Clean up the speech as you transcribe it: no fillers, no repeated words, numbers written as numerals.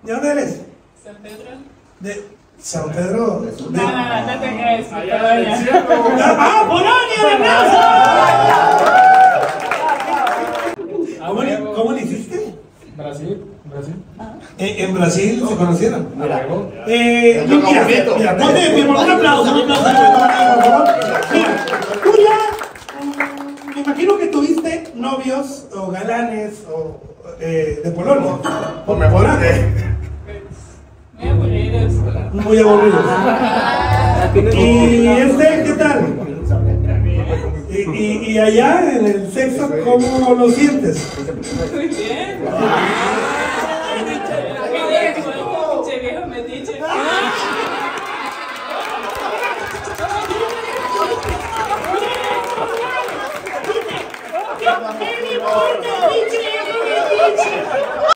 ¿De dónde eres? San Pedro. De San Pedro. No te crees. ¡Ah, Polonia! ¿Cómo le hiciste? Brasil. En Brasil se conocieron. Mira, ponte de pie, un aplauso, por favor. Mira, tú ya, me imagino que tuviste novios o galanes o de Polonia. O mejor Muy aburridos. Muy aburridos. ¿Y qué tal? ¿Y allá en el sexo cómo lo sientes? Muy bien.